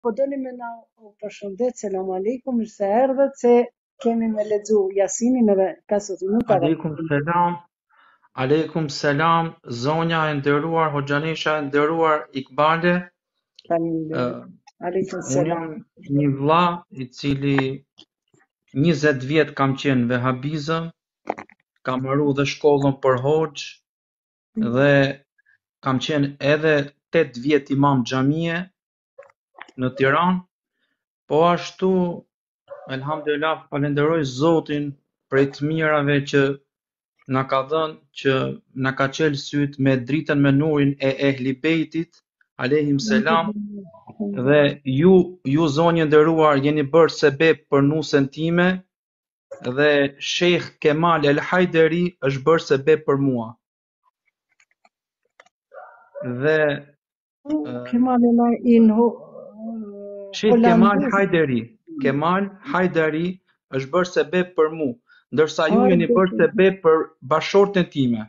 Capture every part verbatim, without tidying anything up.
po doni me na u përshëndet, selam aleikum, mirë se erdhët, se kemi me lexu Jasinin edhe pesëdhjetë minuta Aleikum selam, aleikum selam, zonja e nderuar, hoxhanisha e nderuar Ikbale. Faleminderit. Uh, Aleikum unë selam. jam një vlla i cili njëzet vjet kam qenë vehabizëm, kam marru dhe shkollën për hoxh dhe kam qenë edhe tet vjet imam xhamie në Tiranë, po ashtu elhamdulillah falenderoj Zotin për të mirave që na ka dhënë, që na ka qelë syt me dritën me nurin e Ehli Bejtit, alehim selam, dhe ju, ju zonjë nderuar, jeni bërë sebeb për nusën time, dhe Sheikh Kemal El Hajderi është bërë sebeb për mua. Dhe Kemal El Inhu Sheikh Kemal Hajderi, Kemal Hajderi është bërë sebeb për mua, ndërsa ju jeni bërë sebeb për bashortën time.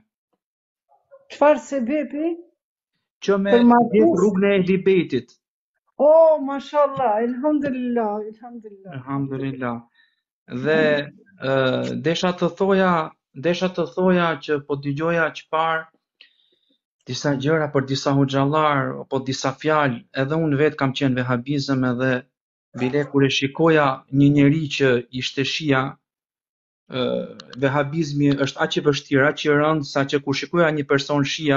Çfarë sebebi? Që me ndjek rrugën e Ehli Bejtit. Oh, mashallah, elhamdulillah, elhamdulillah. Elhamdulillah. Dhe uh, desha të thoja, desha të thoja që po dëgjoja çfarë disa gjëra për disa hoxhallar apo disa fjalë, edhe unë vet kam qenë vehabizëm, edhe bile kur e shikoja një njeri që ishte shia, uh, vehabizmi është aq i vështirë, aq i rëndë, sa që kur shikoja një person shia,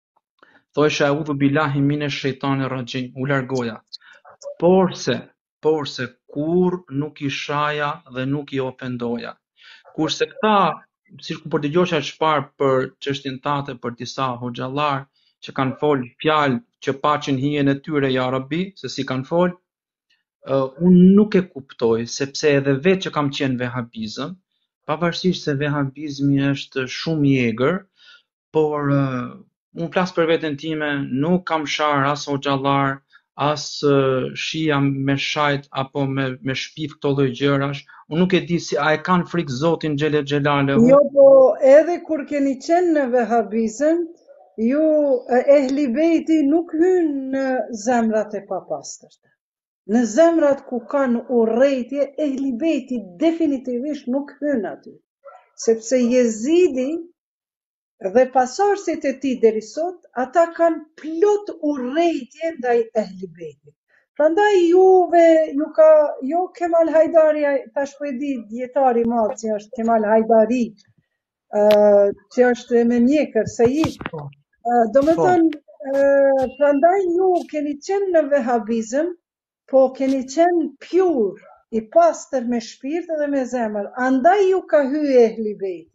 thosha udhu billahi minesh shejtanir rajim, u largoja. Porse, porse kur nuk i shaja dhe nuk i ofendoja. Kurse këta, siç ku po dëgjosha çfarë për çështjen tate, për disa hoxhallar që kanë fol fjalë që paçin hijen e tyre ja Rabbi, se si kanë fol, uh, unë nuk e kuptoj, sepse edhe vetë që kam qenë vehabizëm, pavarësisht se vehabizmi është shumë i egër, por uh, unë flas për veten time, nuk kam shar as hoxhallar, as uh, shia me shajt apo me, me shpif këto lloj gjërash. Unë nuk e di si a e kanë frikë Zotin xhele xhelalehu. Jo, po edhe kur keni qenë në vehabizëm, ju Ehli Bejti nuk hyn në zemrat e papastërta. Në zemrat ku kanë urrëtie, Ehli Bejti definitivisht nuk hyn aty. Sepse Jezidi dhe pasorësit e tij deri sot, ata kanë plot urrëtie ndaj Ehli Bejtit. Prandaj juve, ju ka, jo Kemal Hajdari, tash po e di dietari i madh që është Kemal Hajdari, uh, që është me mjekër Said. Uh, do me thënë, uh, prandaj ju keni qenë në vehabizëm, po keni qenë pjur, i pastër me shpirt dhe me zemër. Andaj ju ka hyrë Ehli Bejti.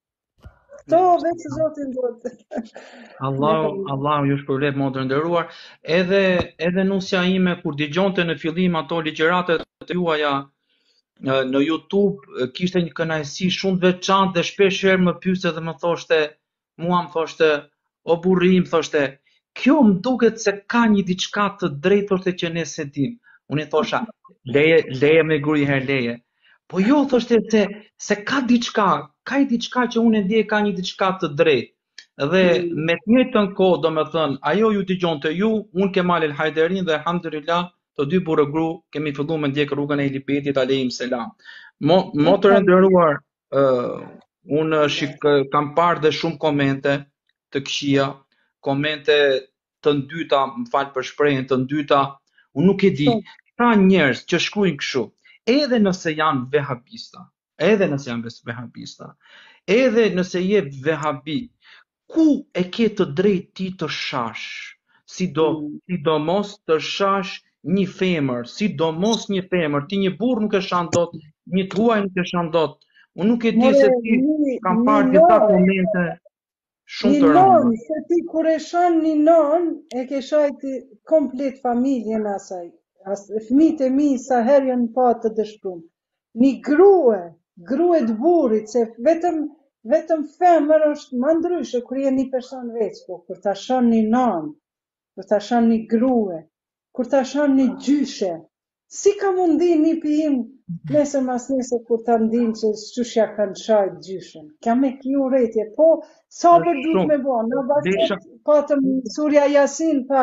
To vetë Zotin do të. Allahu, Allahu ju shpërblet më të nderuar. Edhe edhe nusja ime kur dëgjonte në fillim ato ligjëratet e juaja në YouTube, kishte një kënaqësi shumë të veçantë dhe shpesh herë më pyeste dhe më thoshte, mua më thoshte, o burri, më thoshte, kjo më duket se ka një diçka të drejtë, thoshte, që ne se dim. Unë i thosha, leje, leje me guri herë leje. Po jo, thoshte, se se ka diçka, ka i diçka që unë e ndjej ka një diçka të drejtë. Dhe me të njëjtën kohë, domethënë, ajo ju dëgjonte ju, unë Kemal El Hajderin dhe alhamdulillah, të dy burrë gru kemi filluar me ndjek rrugën e Ehli Bejtit alehim selam. Mo, mo të nderuar, uh, unë shik, kam parë dhe shumë komente të këqija, komente të ndyta, më fal për shprehjen, të ndyta, unë nuk e di, ka njerëz që shkruajnë kështu, edhe nëse janë vehabista, edhe nëse janë vehabista, edhe nëse je vehabi, ku e ke të drejtë ti të shash, sido, sidomos të shash një femër, sidomos një femër, ti një burr nuk e shan dot, një tuaj nuk e shan dot. Unë nuk e di se ti kam parë disa komente shumë të rënda. Se ti kur e shan një non, e ke shajti komplet familjen asaj. As fëmijët e mi sa herë janë pa të dëshpëruar. Një grue, grue të burrit, se vetëm vetëm femër është më ndryshe kur je një person veç, po kur ta shon një non, kur ta shon një grue, kur ta shon një gjyshe, si ka mundi një pijim nesër mas nesër kur ta ndin që çushja kanë shajt gjyshen. Ka me kjo urrëtie, po sa për duhet me bo, në baset patëm surja Yasin than,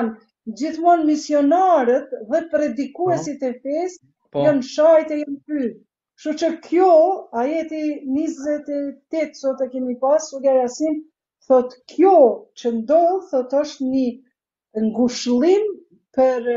gjithmonë misionarët dhe predikuesit e fesë Po. janë shajt e janë pyet. Kështu që kjo, ajeti njëzet e tetë sot e kemi pas, Surja Yasin, thot kjo që ndodh, thot është një ngushëllim për,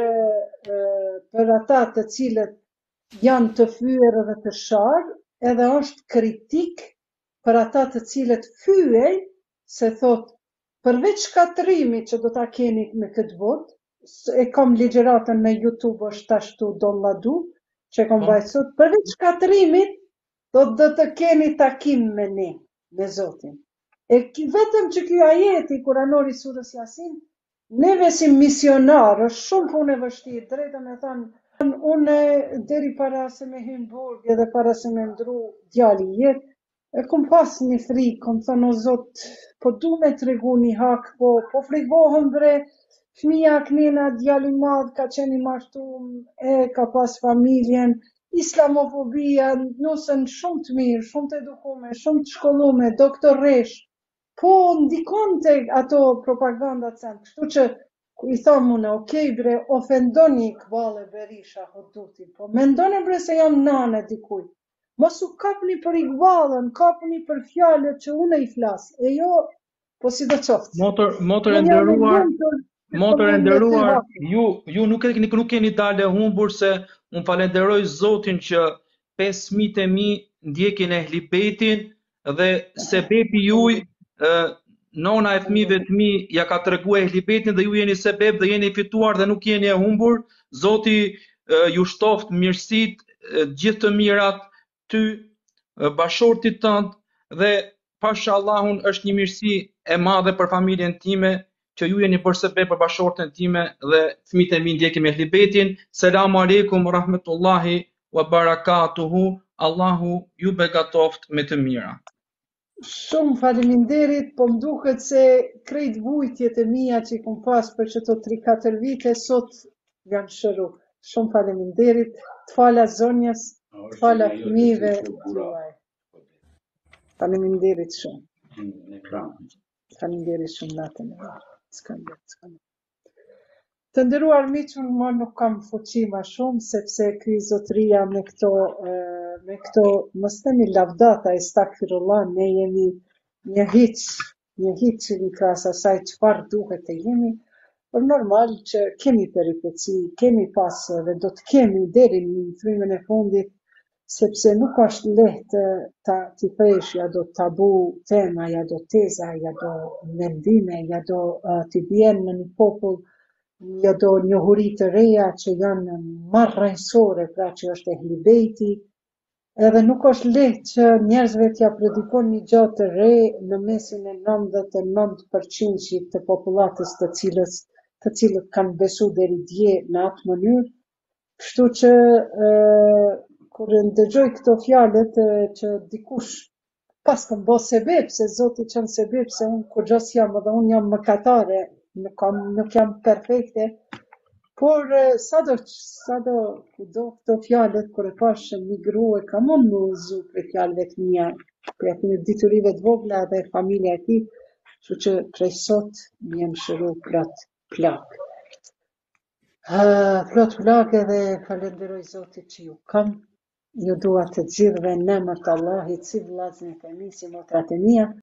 për ata të cilët janë të fyer dhe të sharë, edhe është kritik për ata të cilët fyej, se thot, përveç shkatërimit që do ta keni në këtë botë, e kam ligjëratën në YouTube është ashtu dolladu, që e kam vajtë sot, përveç shkatërimit, do të të keni takim me ne, me Zotin. E vetëm që kjo ajeti, kuranori surës Yasin, neve si misionar, është shumë punë e vështirë, drejtën e thanë, unë deri para se me hynë burg edhe para se me ndru djali jetë, e kom pas një frikë, kom thënë o Zot, po du me të regu një hak, po, po frikohëm bre, fëmija knena djali madh ka qenë i martum, e ka pas familjen, islamofobia, nusën shumë të mirë, shumë të edukume, shumë të shkollume, doktoresh, po ndikon të ato propagandat sen, kështu që i thamë une, okej bre, ofendoni Iqbal e Berisha Hoxhutin, po mendoni bre se jam nane dikuj. Mos u kapni për Iqbalën, kapni për fjalët që unë i flas, e jo, po si do qoftë. Motër, motër e nderuar, motër e nderuar, ju, ju nuk e keni, nuk keni dalë humbur se unë falenderoj Zotin që pesë fëmijët e mi ndjekin e hlibetin dhe sebebi juj, nona e fëmijëve të mi ja ka treguar e hlibetin dhe ju jeni sebeb dhe jeni fituar dhe nuk jeni e humbur. Zoti ju shtoft mirësit, gjithë të mirat ty, bashortit tënd dhe pasha Allahun është një mirësi e madhe për familjen time që ju jeni bërë sebeb për bashortën time dhe fëmijët e mi ndjekin me hlibetin. Selamu alaikum rahmetullahi wa barakatuhu. Allahu ju begatoft me të mira. Shumë faleminderit, po më duket se krejt vujtjet e mia që i kom pas për çto tri katër vite sot janë shëru. Shumë faleminderit, të fala zonjës, të fala fëmijëve tuaj. Faleminderit shumë. Faleminderit shumë natën e mirë. S'kam s'kam. Të nderuar miq, unë më nuk kam fuqi më shumë sepse ky zotëria me këto me këto mos themi lavdata, estakfirullah, ne jemi një hiç, një hiç në krahas asaj çfarë duhet të jemi, por normal që kemi peripeci, kemi pas dhe do të kemi deri në frymën e fundit, sepse nuk është lehtë ta t'i presh ja do tabu tema, ja do teza, ja do mendime, ja do uh, t'i bjen në një popull, ja do njohuri të reja që janë marrënjësore, pra që është e hlibejti, edhe nuk është lehtë që njerëzve t'ja predikon një gjë të re në mesin e nëntëdhjetë e nëntë përqind të popullatës të cilës të cilët kanë besu deri dje në atë mënyrë. Kështu që e, kur ndëgjoj këto fjalët që dikush pas kam bo sebeb, se Zoti qënë sebeb, se unë kur gjës jam edhe unë jam mëkatare, nuk, kam, nuk jam perfekte, por sa do, sa do, do këto fjalët, kur e pash një grua, kam unë në uzu për fjalëve të mija, për atë diturive të vogla dhe familja e tij, kështu që prej sot më jam shëru plot plak. Uh, plot plak edhe falenderoj Zotit që ju kam, ju dua të gjithëve në emër të Allahit, si vëllezërit e mi, si motrat e mia.